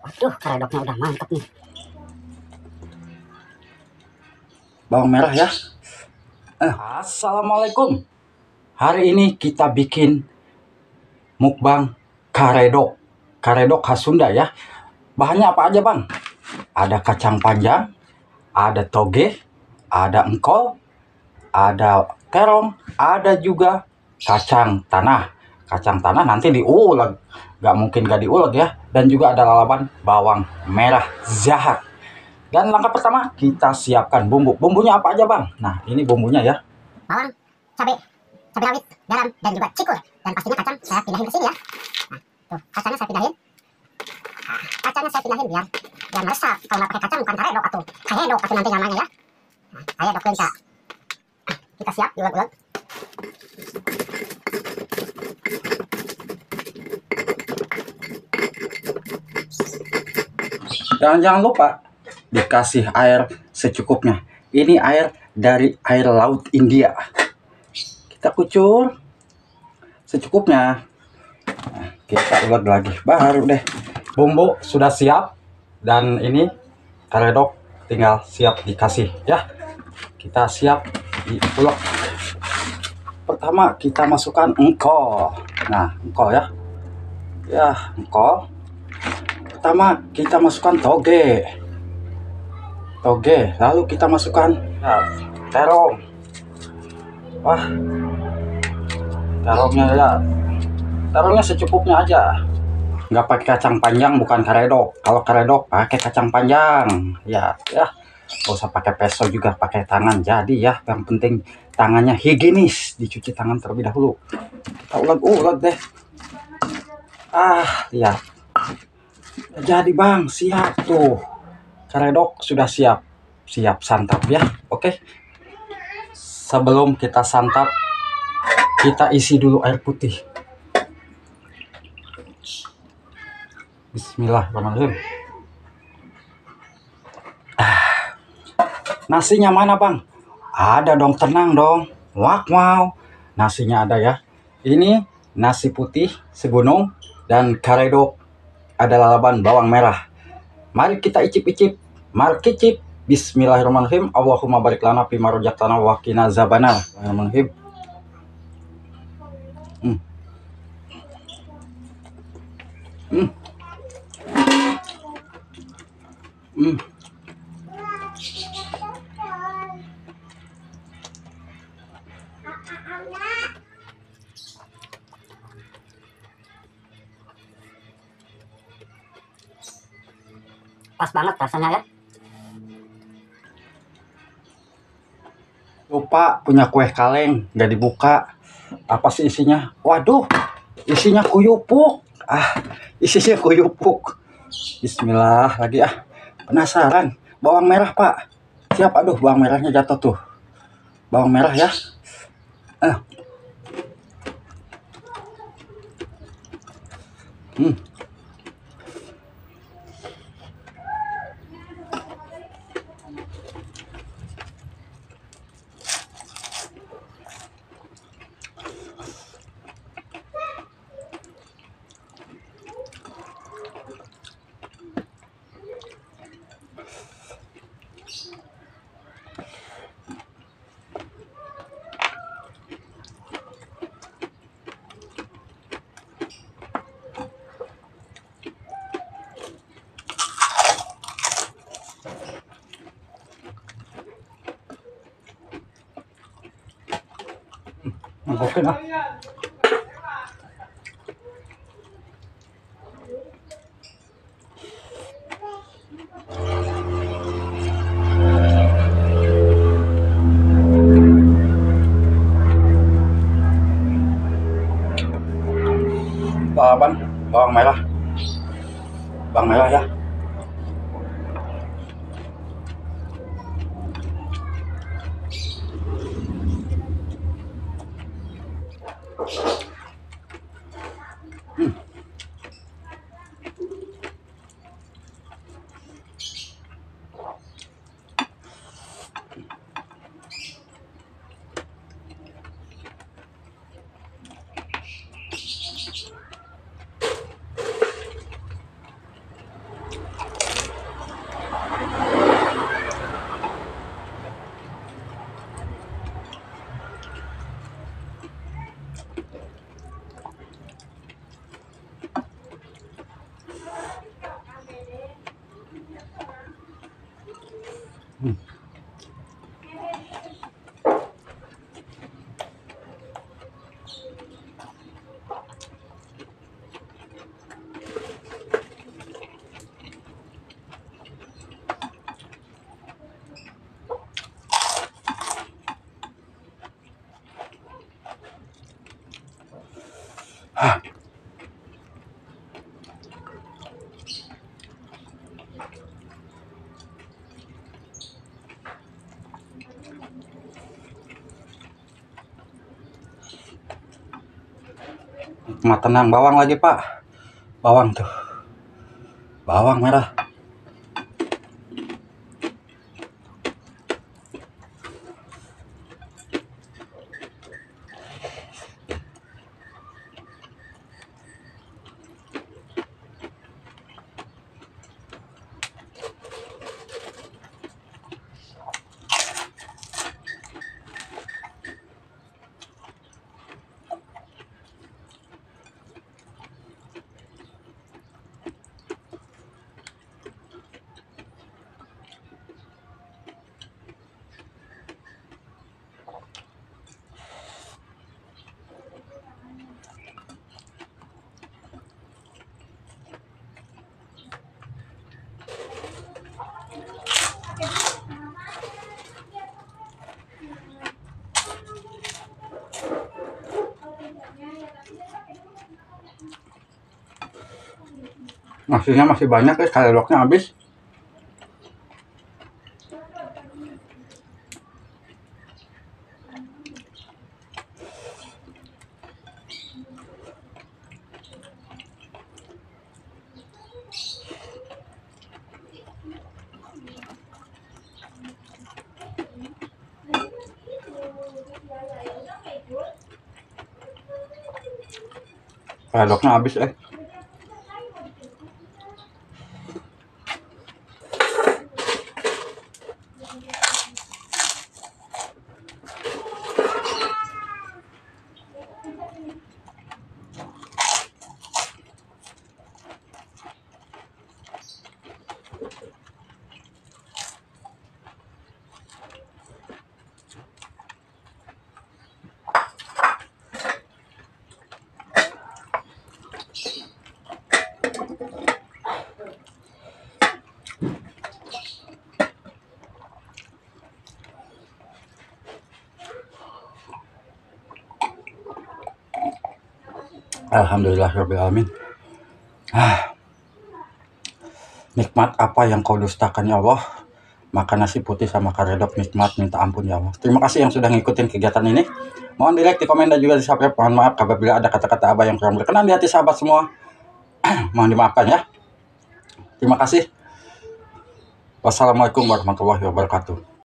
Waduh, karedoknya udah mantap nih. Bawang merah ya. Assalamualaikum. Hari ini kita bikin mukbang karedok. Karedok khas Sunda ya. Bahannya apa aja bang? Ada kacang panjang, ada toge, ada engkol, ada terong, ada juga kacang tanah. Kacang tanah nanti diuleg, nggak mungkin nggak diuleg ya. Dan juga ada lalapan bawang merah jahat. Dan langkah pertama kita siapkan bumbu. Bumbunya apa aja bang? Nah ini bumbunya ya. Bawang, cabai rawit, garam, dan juga cikur. Dan pastinya kacang saya pindahin ke sini ya. Nah, tuh kacangnya saya pindahin. Nah, kacangnya saya pindahin biar meresap. Kalau nggak pakai kacang bukan karedok atau karedok atau nanti namanya ya. Nah, karedok lenca. Kita siap diuleg-uleg. Dan jangan lupa dikasih air secukupnya. Ini air dari air laut India. Kita kucur secukupnya. Nah, kita uleg lagi. Baru deh. Bumbu sudah siap. Dan ini karedok tinggal siap dikasih ya. Kita siap diulek. Pertama kita masukkan engkol. Nah, engkol ya. Ya, engkol. Pertama kita masukkan toge. Lalu kita masukkan ya, terong. Wah, terongnya secukupnya aja, nggak pakai kacang panjang, bukan karedok. Kalau karedok pakai kacang panjang ya, nggak usah pakai peso juga, pakai tangan jadi ya. Yang penting tangannya higienis, dicuci tangan terlebih dahulu. Kita uleg deh. Lihat, jadi bang, siap tuh. Karedok sudah siap santap ya. Oke. Sebelum kita santap, kita isi dulu air putih. Bismillahirrahmanirrahim. Nasinya mana bang? Ada dong, tenang dong. Wow, nasinya ada ya. Ini nasi putih segunung dan karedok ada lalapan bawang merah. Mari kita icip-icip. Mari kicip. Bismillahirrahmanirrahim. Allahumma barik lana fima razaqtana wa qina azabannar. Bismillahirrahmanirrahim. Pas banget rasanya ya. Lupa punya kue kaleng, nggak dibuka. Apa sih isinya? Waduh, isinya kuyupuk. Isinya kuyupuk. Bismillah lagi penasaran. Bawang merah pak. Siap, aduh bawang merahnya jatuh tuh. Bawang merah ya. Oke lah. Lalapan bawang merah ya. Nikmat tenang. Bawang lagi Pak, bawang tuh, bawang merah. Nasinya masih banyak guys, kaloriknya habis. Kaloriknya habis Alhamdulillahirobbilalamin. Nikmat apa yang kau dustakan ya Allah? Makan nasi putih sama karedok nikmat, minta ampun ya Allah. Terima kasih yang sudah ngikutin kegiatan ini. Mohon di like, di komen, dan juga di subscribe. Mohon maaf apabila ada kata-kata abah yang kurang berkenan di hati sahabat semua. Mohon dimaafkan ya. Terima kasih. Wassalamualaikum warahmatullahi wabarakatuh.